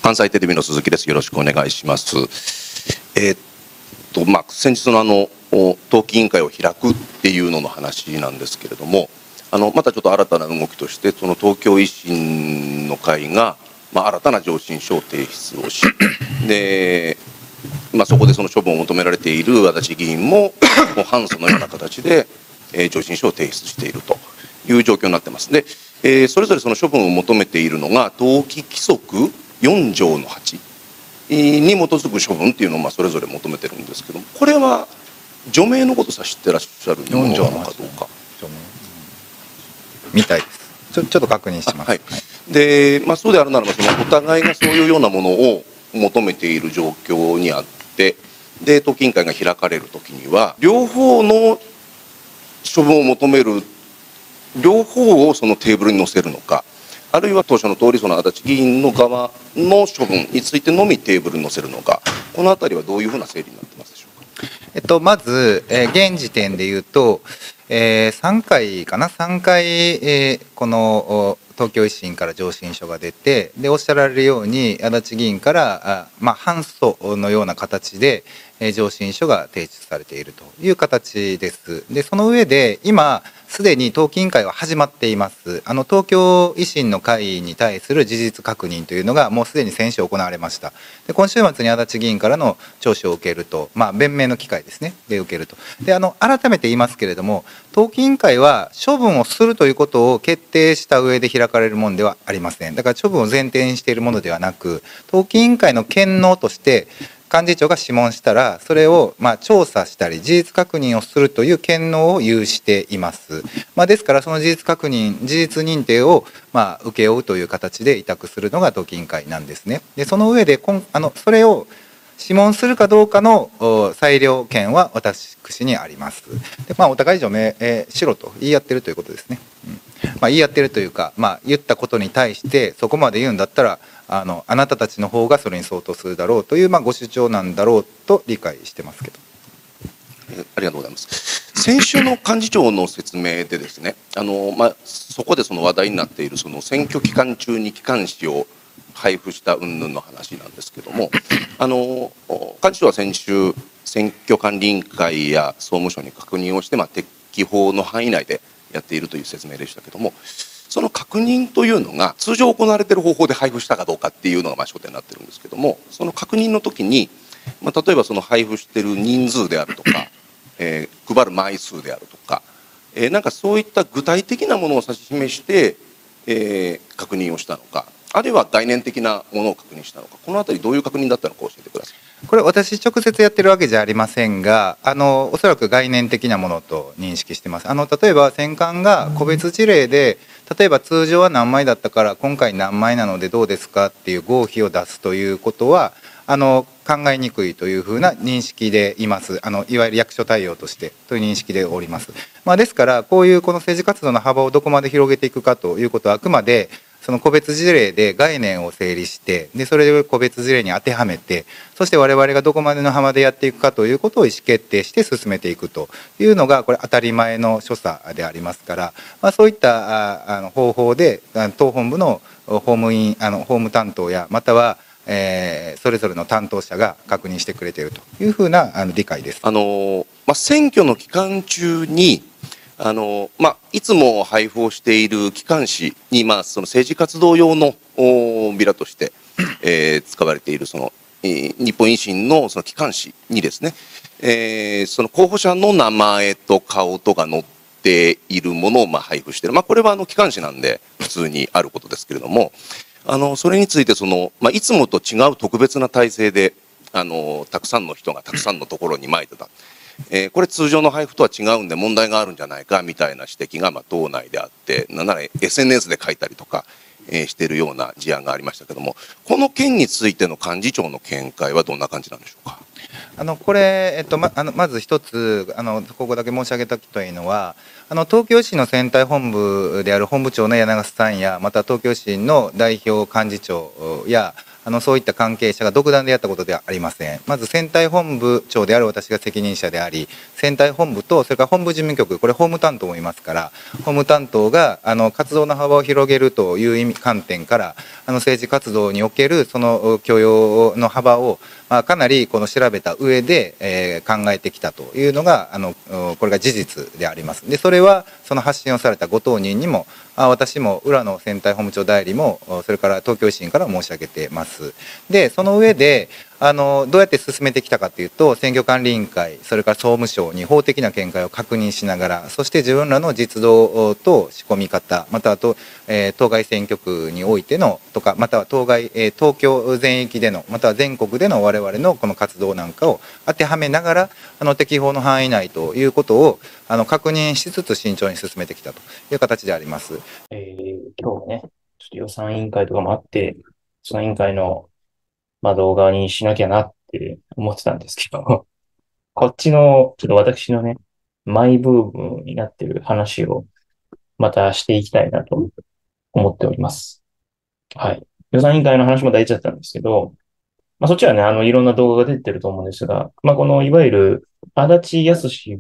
関西テレビの鈴木です。よろしくお願いします。先日の党紀委員会を開くっていうのの話なんですけれども、またちょっと新たな動きとして、その東京維新の会が、新たな上申書を提出をし、で、そこでその処分を求められている足立議員も、反そのような形で、上申書を提出しているという状況になってます。で、それぞれその処分を求めているのが、党紀規則4条の8に基づく処分っていうのをそれぞれ求めてるんですけども、これは除名のことを指してらっしゃるものなのかどうか。 みたいです。ちょっと確認します。 はい。で、そうであるならば、そのお互いがそういうようなものを求めている状況にあって、で、党紀委員会が開かれるときには、両方の処分を求める、両方をそのテーブルに載せるのか、あるいは当初の通りその足立議員の側の処分についてのみテーブルに載せるのか、このあたりはどういうふうな整理になってますでしょうか。 まず、現時点でいうと、3回かな、3回、この東京維新から上申書が出て、でおっしゃられるように、足立議員から反訴のような形で、上申書が提出されているという形です。でその上で、今、すでに党紀委員会は始まっています。東京維新の会に対する事実確認というのが、もうすでに先週行われました。で今週末に足立議員からの聴取を受けると、弁明の機会ですね、で受けると。で改めて言いますけれども、党紀委員会は処分をするということを決定した上で開かれるものではありません。だから処分を前提にしているものではなく、党紀委員会の権能として幹事長が諮問したら、それを調査したり事実確認をするという権能を有しています。ですから、その事実確認、事実認定を請け負うという形で委託するのが党紀委員会なんですね。でその上でそれを諮問するかどうかの裁量権は私にあります。でお互い除名しろと言い合ってるということですね。言い合ってるというか、言ったことに対してそこまで言うんだったら、あなたたちの方がそれに相当するだろうというご主張なんだろうと理解してますけど。 ありがとうございます。先週の幹事長の説明でですね、そこでその話題になっているその選挙期間中に機関紙を配布した云々の話なんですけども、幹事長は先週選挙管理委員会や総務省に確認をして、適法の範囲内でやっているという説明でしたけども、その確認というのが通常行われている方法で配布したかどうかっていうのが焦点になってるんですけども、その確認の時に、例えばその配布している人数であるとか、配る枚数であるとか、なんかそういった具体的なものを指し示して、確認をしたのか、あるいは概念的なものを確認したのか、このあたりどういう確認だったのか教えてください。 これ私直接やってるわけじゃありませんが、おそらく概念的なものと認識してます。例えば選管が個別事例で、例えば通常は何枚だったから今回何枚なのでどうですかっていう合否を出すということは考えにくいというふうな認識でいます。いわゆる役所対応としてという認識でおります。ですからこの政治活動の幅をどこまで広げていくかということは、あくまでその個別事例で概念を整理して、でそれを個別事例に当てはめて、そして我々がどこまでの幅でやっていくかということを意思決定して進めていくというのが、これ当たり前の所作でありますから、そういった方法で党本部の法務担当や、またはそれぞれの担当者が確認してくれているというふうな理解です。 選挙の期間中にいつも配布をしている機関紙に、その政治活動用のビラとして、使われているその、日本維新のその機関紙にですね、その候補者の名前と顔とが載っているものを配布している、これは機関紙なんで普通にあることですけれども、それについていつもと違う特別な体制でたくさんの人がたくさんのところに撒いてた。これ通常の配布とは違うんで問題があるんじゃないかみたいな指摘が党内であって、なんなら SNS で書いたりとか、しているような事案がありましたけども、この件についての幹事長の見解はどんな感じなんでしょうか。 これ、まず一つここだけ申し上げたというのは、東京維新の選対本部である本部長の柳瀬さんや、また東京維新の代表幹事長やそういった関係者が独断でやったことではありません。まず選対本部長である私が責任者であり、選対本部とそれから本部事務局、これ法務担当もいますから、法務担当が活動の幅を広げるという観点から、政治活動におけるその許容の幅を、かなりこの調べた上で、考えてきたというのがこれが事実であります。でそれはその発信をされたご当人にも私も浦野選対本部長代理もそれから東京維新から申し上げてます。でその上でどうやって進めてきたかというと、選挙管理委員会それから総務省に法的な見解を確認しながら、そして自分らの実動と仕込み方、または当該選挙区においてのとか、または東京全域での、または全国での我々のこの活動なんかを当てはめながら適法の範囲内ということを確認しつつ慎重に進めてきたという形であります。 今日ね、ちょっと予算委員会とかもあって、予算委員会の動画にしなきゃなって思ってたんですけど、こっちの、ちょっと私のね、マイブームになってる話をまたしていきたいなと思っております。はい。予算委員会の話も大事だったんですけど、そっちはね、いろんな動画が出てると思うんですが、この、いわゆる、足立康史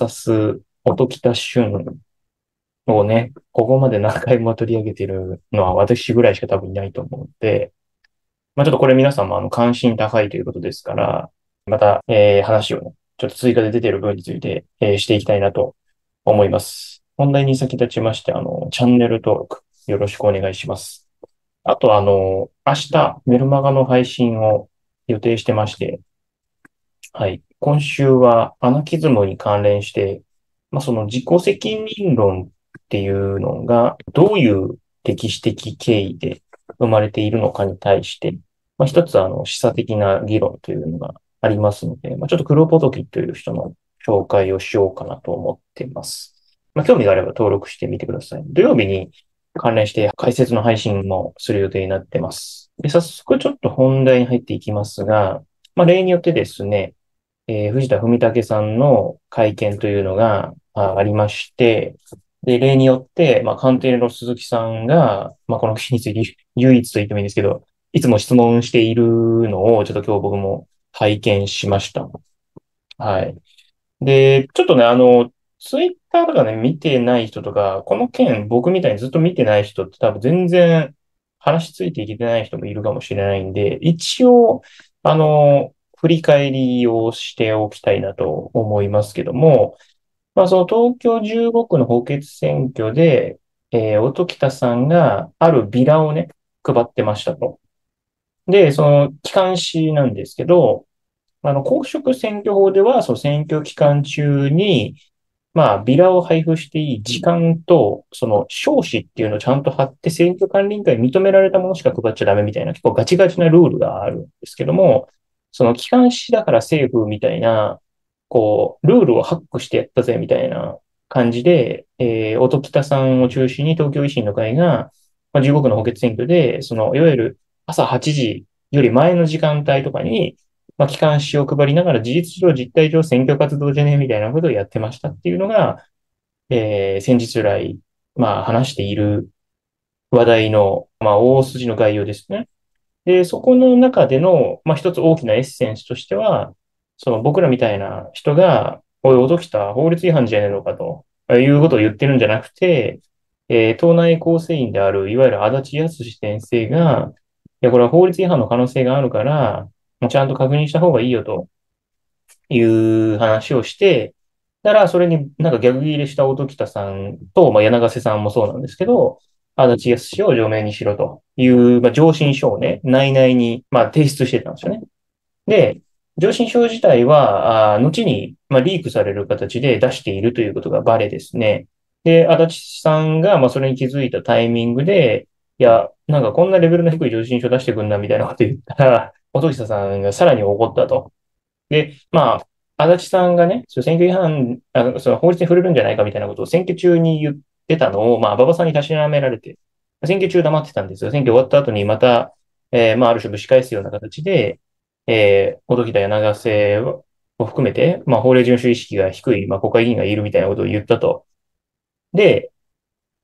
VS 音喜多駿をね、ここまで何回も取り上げているのは私ぐらいしか多分いないと思うので、ちょっとこれ皆さんも関心高いということですから、また、話をね、ちょっと追加で出ている分について、していきたいなと思います。本題に先立ちまして、チャンネル登録よろしくお願いします。あと、明日、メルマガの配信を予定してまして、はい。今週はアナキズムに関連して、その自己責任論っていうのがどういう歴史的経緯で生まれているのかに対して、一つ示唆的な議論というのがありますので、ちょっと黒ポトキという人の紹介をしようかなと思っています。興味があれば登録してみてください。土曜日に関連して解説の配信もする予定になっています。で、早速ちょっと本題に入っていきますが、例によってですね、藤田文武さんの会見というのがありまして、で、例によって、官邸の鈴木さんが、この件について唯一と言ってもいいんですけど、いつも質問しているのを、ちょっと今日僕も拝見しました。はい。で、ちょっとね、ツイッターとかね、見てない人とか、この件僕みたいにずっと見てない人って多分全然話ついていけてない人もいるかもしれないんで、一応、振り返りをしておきたいなと思いますけども、その東京15区の補欠選挙で、音喜多さんがあるビラをね、配ってましたと。で、その機関紙なんですけど、公職選挙法では、その選挙期間中に、ビラを配布していい時間と、その証紙っていうのをちゃんと貼って、選挙管理委員会に認められたものしか配っちゃダメみたいな、結構ガチガチなルールがあるんですけども、その機関紙だからセーフみたいな、ルールをハックしてやったぜみたいな感じで、音喜多さんを中心に東京維新の会が、15区の補欠選挙で、その、いわゆる朝8時より前の時間帯とかに、機関紙を配りながら事実上、実態上選挙活動じゃねえみたいなことをやってましたっていうのが、先日来、話している話題の、大筋の概要ですね。で、そこの中での、一つ大きなエッセンスとしては、その僕らみたいな人が、おい、音喜多法律違反じゃねえのかということを言ってるんじゃなくて、党内構成員である、いわゆる足立康史先生が、いや、これは法律違反の可能性があるから、もうちゃんと確認した方がいいよという話をして、だからそれになんか逆ギレした音喜多さんと、柳瀬さんもそうなんですけど、足立康史を除名にしろという、上申書をね、内々に、提出してたんですよね。で、上申書自体は、後に、リークされる形で出しているということがバレですね。で、足立さんが、それに気づいたタイミングで、いや、なんかこんなレベルの低い上申書出してくんなみたいなこと言ったら、音喜多さんがさらに怒ったと。で、足立さんがね、選挙違反、その法律に触れるんじゃないかみたいなことを選挙中に言ってたのを、馬場さんにたしなめられて、選挙中黙ってたんですよ。選挙終わった後にまた、ある種蒸し返すような形で、音喜多柳瀬を含めて、法令遵守意識が低い、国会議員がいるみたいなことを言ったと。で、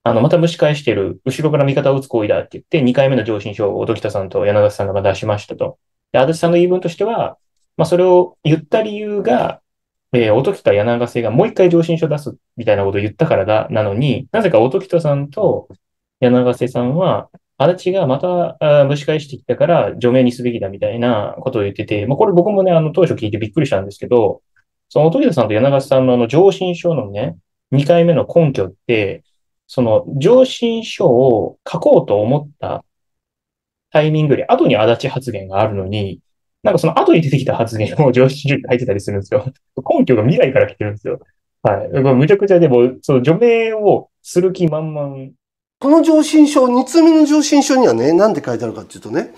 また蒸し返してる、後ろから味方を打つ行為だって言って、2回目の上申書を音喜多さんと柳ヶ瀬さんが出しましたと。で、足立さんの言い分としては、それを言った理由が、音喜多柳ヶ瀬がもう一回上申書出すみたいなことを言ったからだ、なのに、なぜか音喜多さんと柳ヶ瀬さんは、足立がまた蒸し返してきたから除名にすべきだみたいなことを言ってて、これ僕もね、当初聞いてびっくりしたんですけど、その音喜多さんと柳ヶ瀬さんの上申書のね、2回目の根拠って、その上申書を書こうと思ったタイミングより後に足立発言があるのに、なんかその後に出てきた発言を上申書に書いてたりするんですよ。根拠が未来から来てるんですよ。はい。むちゃくちゃでも、その除名をする気満々。 この上申書、2通目の上申書にはね、何て書いてあるかっていうとね、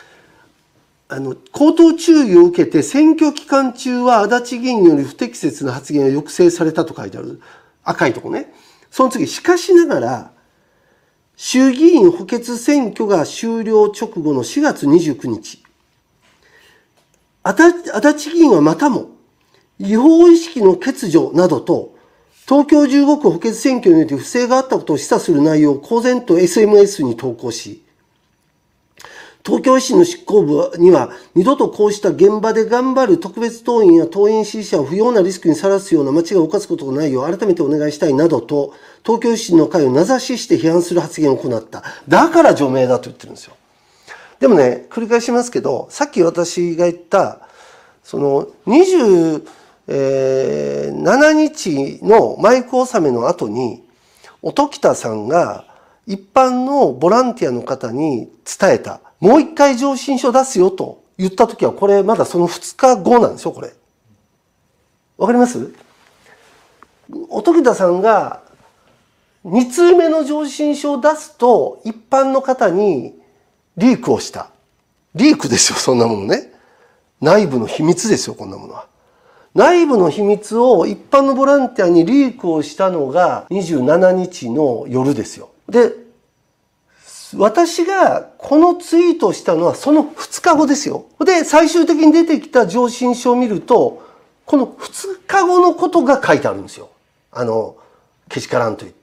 口頭注意を受けて選挙期間中は足立議員により不適切な発言が抑制されたと書いてある。赤いとこね。その次、しかしながら、衆議院補欠選挙が終了直後の4月29日、足立議員はまたも、違法意識の欠如などと、東京15区補欠選挙において不正があったことを示唆する内容を公然と SMS に投稿し、東京維新の執行部には二度とこうした現場で頑張る特別党員や党員支持者を不要なリスクにさらすような間違いを犯すことがないよう改めてお願いしたいなどと、東京維新の会を名指しして批判する発言を行った。だから除名だと言ってるんですよ。でもね、繰り返しますけど、さっき私が言った、その27日のマイク納めの後に、音喜多さんが一般のボランティアの方に伝えた。もう一回上申書出すよと言ったときは、これまだその2日後なんですよ、これ。わかります？音喜多さんが2通目の上申書を出すと、一般の方にリークをした。リークですよ、そんなものね。内部の秘密ですよ、こんなものは。内部の秘密を一般のボランティアにリークをしたのが27日の夜ですよ。で、私がこのツイートをしたのはその2日後ですよ。で、最終的に出てきた上申書を見ると、この2日後のことが書いてあるんですよ。けしからんと言って。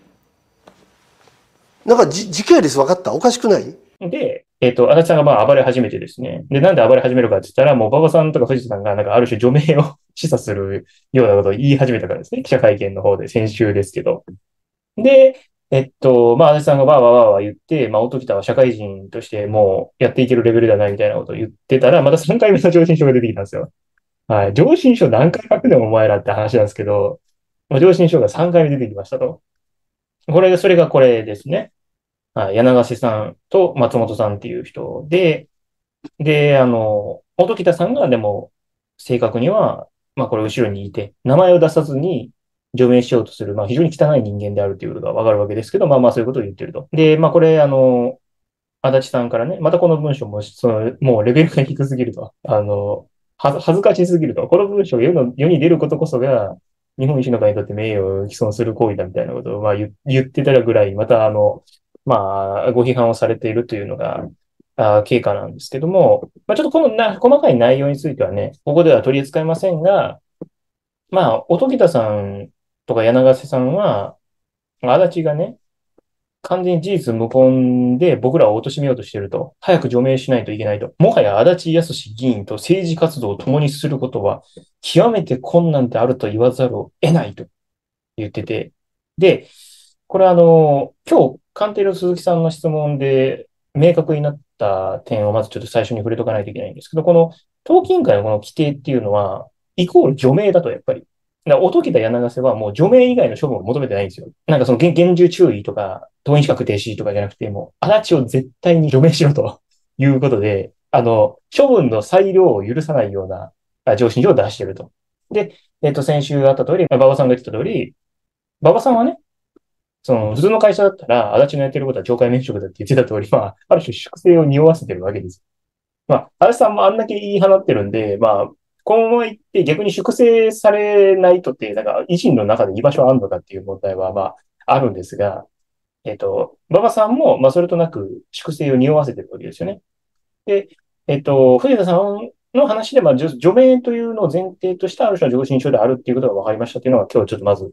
なんか時系列分かった？おかしくない？ で、足立さんが暴れ始めてですね。で、なんで暴れ始めるかって言ったら、もう馬場さんとか藤田さんが、なんかある種除名を示唆するようなことを言い始めたからですね。記者会見の方で、先週ですけど。で、足立さんがわーわーわーわー言って、音喜多は社会人としてもうやっていけるレベルではないみたいなことを言ってたら、また3回目の上申書が出てきたんですよ。はい。上申書何回書くねんお前らって話なんですけど、上申書が3回目出てきましたと。それがこれですね。はい。柳ヶ瀬さんと松本さんっていう人で、音喜多さんがでも、正確には、これ後ろにいて、名前を出さずに除名しようとする、非常に汚い人間であるということがわかるわけですけど、そういうことを言ってると。で、これ、足立さんからね、またこの文章も、もうレベルが低すぎると。恥ずかしすぎると。この文章が世に出ることこそが、日本維新の会にとって名誉を毀損する行為だみたいなことを、言ってたぐらい、またご批判をされているというのが、経過なんですけども、ちょっとこの細かい内容についてはね、ここでは取り扱いませんが、音喜多さんとか柳ヶ瀬さんは、足立がね、完全に事実無根で僕らを貶めようとしていると。早く除名しないといけないと。もはや足立康議員と政治活動を共にすることは極めて困難であると言わざるを得ないと言ってて。で、これ今日官邸の鈴木さんの質問で明確になった点をまずちょっと最初に触れとかないといけないんですけど、この党紀委員会のこの規定っていうのは、イコール除名だとやっぱり。音喜多柳ヶ瀬はもう除名以外の処分を求めてないんですよ。なんかその厳重注意とか、党員資格停止とかじゃなくて、もう足立を絶対に除名しろということで、処分の裁量を許さないような上申書を出していると。で、先週あった通り、馬場さんが言ってた通り、馬場さんはね、普通の会社だったら、足立のやってることは懲戒免職だって言ってた通り、ある種粛清を匂わせてるわけです。足立さんもあんだけ言い放ってるんで、このまま行って逆に粛清されないとって、なんか維新の中で居場所あるのかっていう問題は、あるんですが、馬場さんも、それとなく粛清を匂わせてるわけですよね。で、藤田さんの話で、除名というのを前提としたある種の上申書であるっていうことが分かりましたっていうのが今日ちょっとまず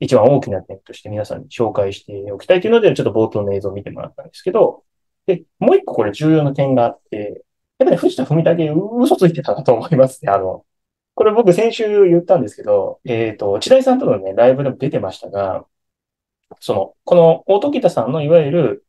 一番大きな点として皆さんに紹介しておきたいというので、ちょっと冒頭の映像を見てもらったんですけど、で、もう一個これ重要な点があって、やっぱり藤田文武嘘ついてたなと思いますね。これ僕先週言ったんですけど、千代さんとのね、ライブでも出てましたが、この音喜多さんのいわゆる、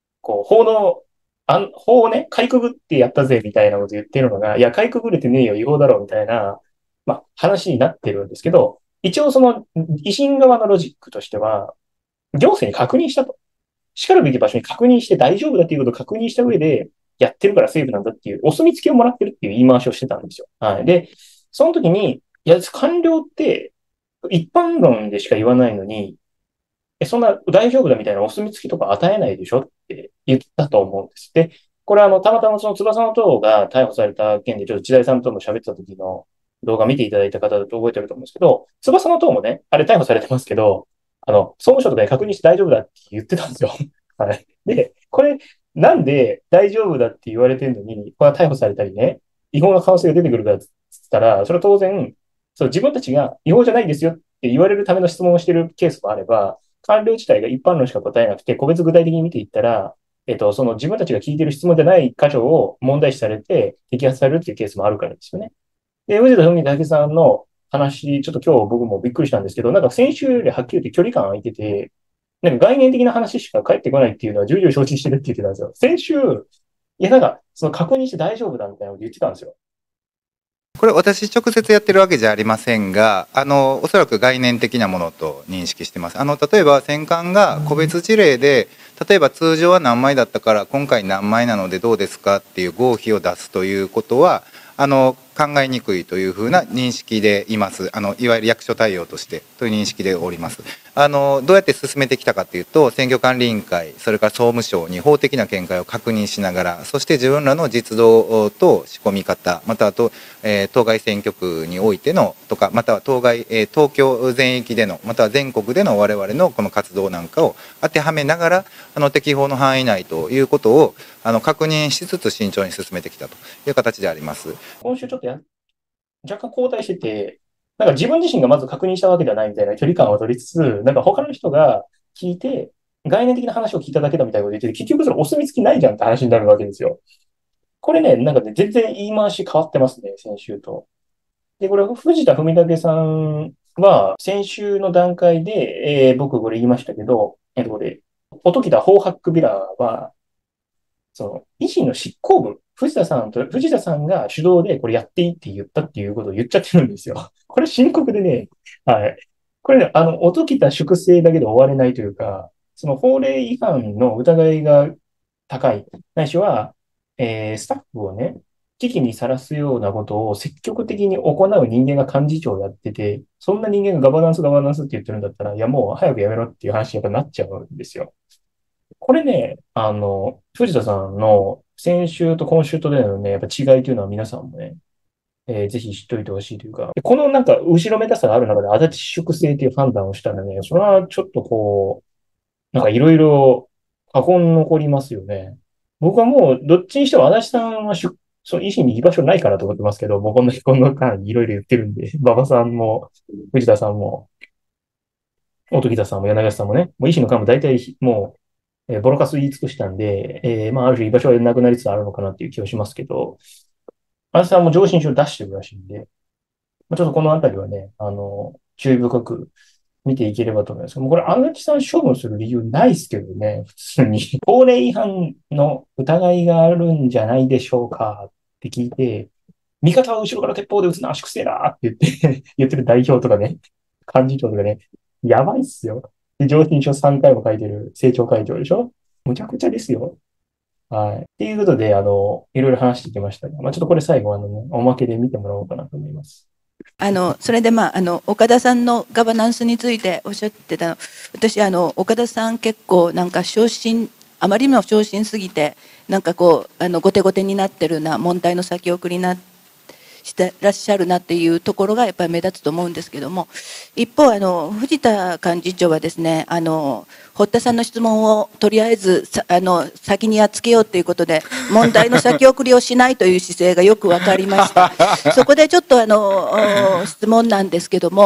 法をね、かいくぐってやったぜみたいなこと言ってるのが、いや、かいくぐれてねえよ、違法だろ、みたいな、話になってるんですけど、一応維新側のロジックとしては、行政に確認したと。叱るべき場所に確認して大丈夫だっていうことを確認した上で、やってるからセーフなんだっていう、お墨付きをもらってるっていう言い回しをしてたんですよ。はい。で、その時に、いや、官僚って一般論でしか言わないのに、そんな大丈夫だみたいなお墨付きとか与えないでしょって言ったと思うんです。で、これたまたまその翼の塔が逮捕された件で、ちょっと千代さんとも喋ってた時の動画見ていただいた方だと覚えてると思うんですけど、翼の塔もね、あれ逮捕されてますけど、総務省とかに確認して大丈夫だって言ってたんですよ。はい。で、これ、なんで大丈夫だって言われてるのに、これは逮捕されたりね、違法な可能性が出てくるかって言ったら、それは当然、自分たちが違法じゃないですよって言われるための質問をしているケースもあれば、官僚自体が一般論しか答えなくて、個別具体的に見ていったら、その自分たちが聞いている質問じゃない箇所を問題視されて摘発されるっていうケースもあるからですよね。で、藤田文武さんの話、ちょっと今日僕もびっくりしたんですけど、なんか先週よりはっきり言って距離感空いてて、なんか概念的な話しか返ってこないっていうのは重々承知してるって言ってたんですよ。先週、いやなんか、その確認して大丈夫だみたいなこと言ってたんですよ。 これ私直接やってるわけじゃありませんが、おそらく概念的なものと認識してます。例えば選管が個別事例で、例えば通常は何枚だったから今回何枚なのでどうですかっていう合否を出すということは考えにくいというふうな認識でいます。いわゆる役所対応としてという認識でおります。どうやって進めてきたかというと、選挙管理委員会、それから総務省に法的な見解を確認しながら、そして自分らの実動と仕込み方、または当該選挙区においてのとか、または東京全域での、または全国での我々のこの活動なんかを当てはめながら適法の範囲内ということを確認しつつ慎重に進めてきたという形であります。 今週ちょっと若干後退してて、なんか自分自身がまず確認したわけではないみたいな距離感を取りつつ、なんか他の人が聞いて、概念的な話を聞いただけだみたいなこと言ってて、結局それお墨付きないじゃんって話になるわけですよ。これね、なんかね、全然言い回し変わってますね、先週と。で、これ、藤田文武さんは、先週の段階で、僕これ言いましたけど、これ、音喜多法ハックビラは、維新の執行部、藤田さんが主導でこれやっていいって言ったっていうことを言っちゃってるんですよ。これ深刻でね、はい。これね、音喜多粛清だけで終われないというか、その法令違反の疑いが高い、ないしは、スタッフをね、危機にさらすようなことを積極的に行う人間が幹事長をやってて、そんな人間がガバナンスって言ってるんだったら、いやもう早くやめろっていう話にやっぱなっちゃうんですよ。これね、藤田さんの先週と今週とでのね、やっぱ違いというのは皆さんもね、ぜひ知っておいてほしいというか、このなんか後ろめたさがある中で足立粛清という判断をしたらね、それはちょっとなんかいろいろ過去に残りますよね。僕はもうどっちにしても足立さんはその維新に居場所ないかなと思ってますけど、もうこの間いろいろ言ってるんで、馬場さんも、藤田さんも、音喜多さんも柳橋さんもね、もう維新の幹部大体もう、ボロカス言い尽くしたんで、ある種居場所はなくなりつつあるのかなっていう気はしますけど、足立さんも上申書を出してるらしいんで、ちょっとこのあたりはね、注意深く見ていければと思います。もうこれ、足立さん処分する理由ないですけどね、普通に。法令違反の疑いがあるんじゃないでしょうかって聞いて、味方は後ろから鉄砲で撃つな、粛清だって言ってる代表とかね、幹事長とかね、やばいっすよ。で、上申書3回も書いてる政調会長でしょ。むちゃくちゃですよ。はい。っていうことで、いろいろ話してきましたが、ちょっとこれ最後、おまけで見てもらおうかなと思います。 それで岡田さんのガバナンスについておっしゃってたの、私岡田さん結構なんかあまりにも小心すぎて、なんか後手後手になってるな、問題の先送りしてらっしゃるなっていうところがやっぱり目立つと思うんですけども、一方藤田幹事長はですね、堀田さんの質問をとりあえず先にやっつけようということで問題の先送りをしないという姿勢がよく分かりました。そこでちょっと質問なんですけども、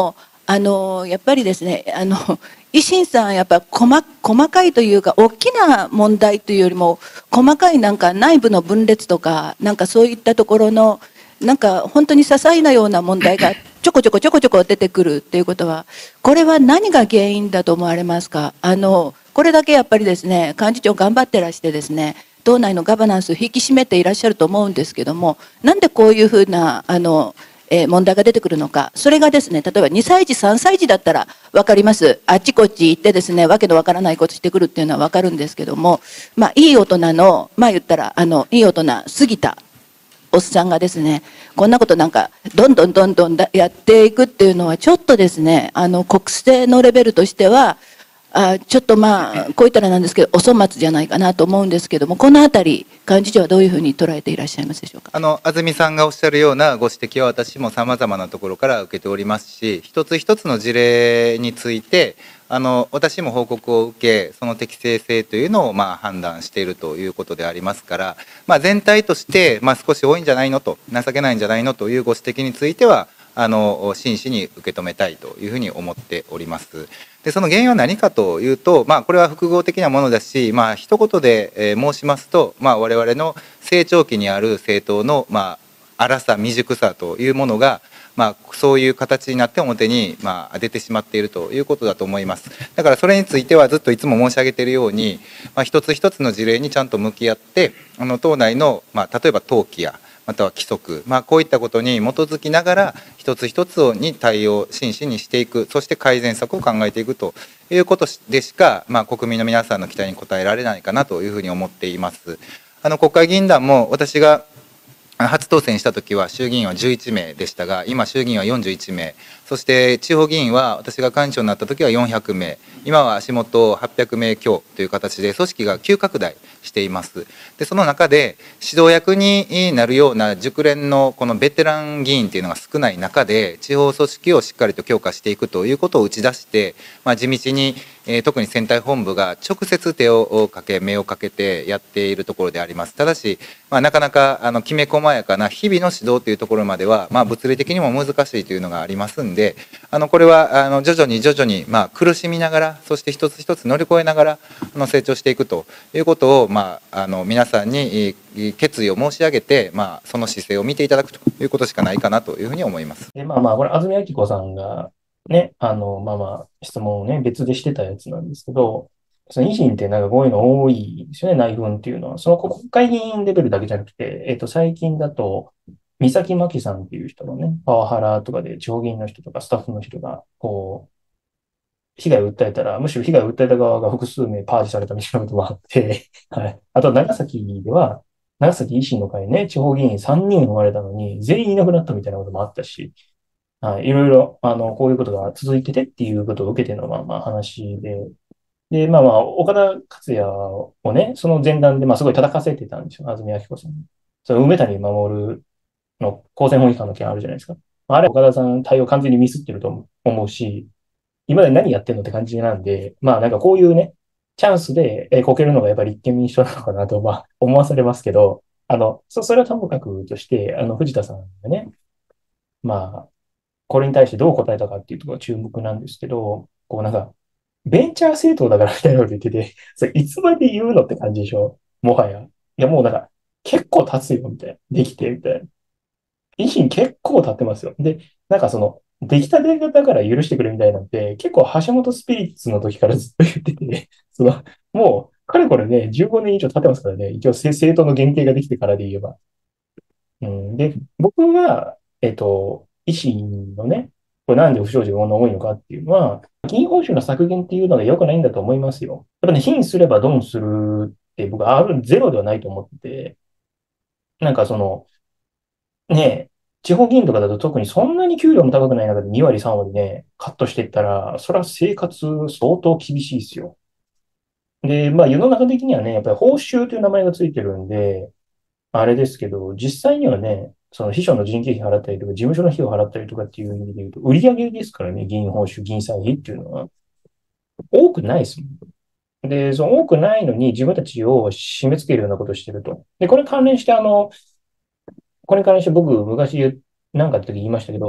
やっぱりですね、維新さん、やっぱ細かいというか、大きな問題というよりも、細かいなんか内部の分裂とか、なんかそういったところの、なんか本当に些細なような問題がちょこちょこちょこちょこ出てくるっていうことは、これは何が原因だと思われますか？これだけやっぱりですね、幹事長頑張ってらしてですね、党内のガバナンスを引き締めていらっしゃると思うんですけども、なんでこういうふうな、問題が出てくるのか、それがですね、例えば2歳児、3歳児だったら分かります。あっちこっち行ってですね、わけのわからないことしてくるっていうのは分かるんですけども、いい大人の、言ったら、いい大人過ぎたおっさんがですね、こんなことなんか、どんどんやっていくっていうのは、ちょっとですね、国政のレベルとしては、ちょっとこう言ったらなんですけど、お粗末じゃないかなと思うんですけども、このあたり、幹事長はどういうふうに捉えていらっしゃいますでしょうか。 安住さんがおっしゃるようなご指摘は私もさまざまなところから受けておりますし、一つ一つの事例について私も報告を受け、その適正性というのを判断しているということでありますから、全体として少し多いんじゃないのと、情けないんじゃないのというご指摘については真摯に受け止めたいというふうに思っております。でその原因は何かというと、これは複合的なものだし、一言で申しますと、我々の成長期にある政党の荒さ未熟さというものが、そういう形になって表に出てしまっているということだと思います。だからそれについてはずっといつも申し上げているように、一つ一つの事例にちゃんと向き合って、党内の、例えば登記やまたは規則、こういったことに基づきながら一つ一つに対応真摯にしていく、そして改善策を考えていくということでしか、国民の皆さんの期待に応えられないかなというふうに思っています。国会議員団も私が初当選した時は衆議院は11名でしたが、今衆議院は41名、そして地方議員は私が幹事長になった時は400名、今は足元800名強という形で組織が急拡大しています。でその中で指導役になるような熟練のこのベテラン議員というのが少ない中で、地方組織をしっかりと強化していくということを打ち出して、地道に特に選対本部が直接手をかけ目をかけてやっているところであります。ただし、なかなかきめ細やかな日々の指導というところまでは、物理的にも難しいというのがありますんで、これは徐々に苦しみながら、そして一つ一つ乗り越えながら成長していくということを、皆さんに決意を申し上げて、その姿勢を見ていただくということしかないかなというふうに思います。 で、これ、安住昭子さんがね、質問をね、別でしてたやつなんですけど、その維新ってなんかこういうの多いですよね、内紛っていうのは。その国会議員レベルだけじゃなくて、最近だと、三崎真紀さんっていう人のね、パワハラとかで地方議員の人とかスタッフの人が、被害を訴えたら、むしろ被害を訴えた側が複数名パージされたみたいなこともあって、はい。あと、長崎では、長崎維新の会ね、地方議員3人生まれたのに、全員いなくなったみたいなこともあったし、はい。いろいろ、こういうことが続いててっていうことを受けての、話で、で、岡田克也をね、その前段で、すごい叩かせてたんですよ、安住昭子さん。その梅谷守の公選法違反の件あるじゃないですか。あれ、岡田さん対応完全にミスってると思うし、今まで何やってんのって感じなんで、なんかこういうね、チャンスで、こけるのがやっぱり立憲民主党なのかなと、思わされますけど、それはともかくとして、藤田さんがね、まあ、これに対してどう答えたかっていうところが注目なんですけど、なんか、ベンチャー政党だからみたいなこと言ってて、それいつまで言うのって感じでしょもはや。いや、もうなんか、結構経つよ、みたいな。できて、みたいな。維新結構経ってますよ。で、なんか出来たてだから許してくれみたいなんて、結構橋本スピリッツの時からずっと言ってて、もう、かれこれね、15年以上経ってますからね、一応政党の原型ができてからで言えば。で、僕は、維新のね、これなんで不祥事がこんな多いのかっていうのは、議員報酬の削減っていうのが良くないんだと思いますよ。やっぱね、貧すればドンするって僕はゼロではないと思ってて、なんかね、地方議員とかだと特にそんなに給料も高くない中で2割3割ね、カットしていったら、それは生活相当厳しいですよ。で、世の中的にはね、やっぱり報酬という名前がついてるんで、あれですけど、実際にはね、その秘書の人件費払ったりとか、事務所の費用払ったりとかっていう意味で言うと、売上ですからね、議員報酬、議員歳費っていうのは。多くないですもん。で、その多くないのに自分たちを締め付けるようなことをしてると。で、これ関連して僕昔なんかって時言いましたけど、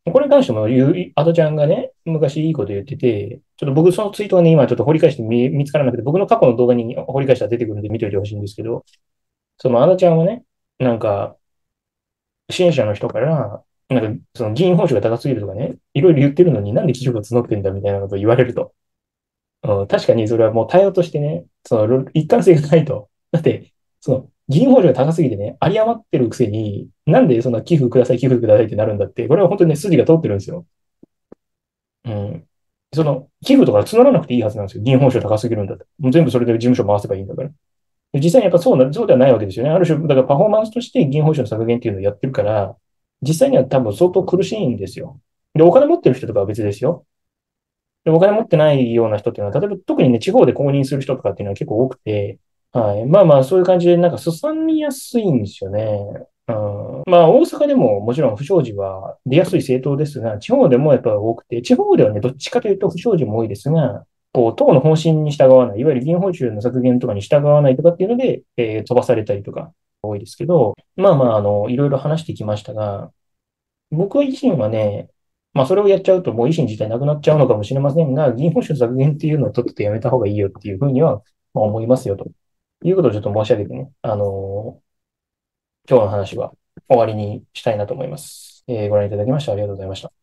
これに関してもアドちゃんがね、昔いいこと言ってて、ちょっと僕そのツイートはね、今ちょっと掘り返して見つからなくて、僕の過去の動画に掘り返したら出てくるんで見ておいてほしいんですけど、そのアドちゃんはね、なんか、支援者の人から、なんか、その議員報酬が高すぎるとかね、いろいろ言ってるのになんで寄付が募ってんだみたいなことを言われると。確かにそれはもう対応としてね、その一貫性がないと。だって、その議員報酬が高すぎてね、有り余ってるくせに、なんでそんな寄付ください、寄付くださいってなるんだって、これは本当にね、筋が通ってるんですよ。うん。その、寄付とか募らなくていいはずなんですよ。議員報酬高すぎるんだって。もう全部それで事務所回せばいいんだから。で実際にやっぱそうではないわけですよね。ある種、だからパフォーマンスとして議員報酬の削減っていうのをやってるから、実際には多分相当苦しいんですよ。で、お金持ってる人とかは別ですよ。で、お金持ってないような人っていうのは、例えば特にね、地方で公認する人とかっていうのは結構多くて、はい。まあまあ、そういう感じで、なんか進みやすいんですよね。うん、まあ、大阪でももちろん不祥事は出やすい政党ですが、地方でもやっぱ多くて、地方ではね、どっちかというと不祥事も多いですが、こう、党の方針に従わない、いわゆる議員報酬の削減とかに従わないとかっていうので、飛ばされたりとか多いですけど、まあまあ、いろいろ話してきましたが、僕は維新はね、まあそれをやっちゃうともう維新自体なくなっちゃうのかもしれませんが、議員報酬削減っていうのをとっととやめた方がいいよっていうふうには、まあ、思いますよということをちょっと申し上げてね、今日の話は終わりにしたいなと思います。ご覧いただきましてありがとうございました。